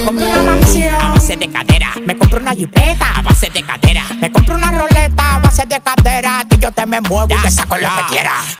compro una mansión a base de cadera. Me compro una jipeta a base de cadera. Me compro una roleta a base de cadera. Que yo te me muevo y te saco lo que quieras.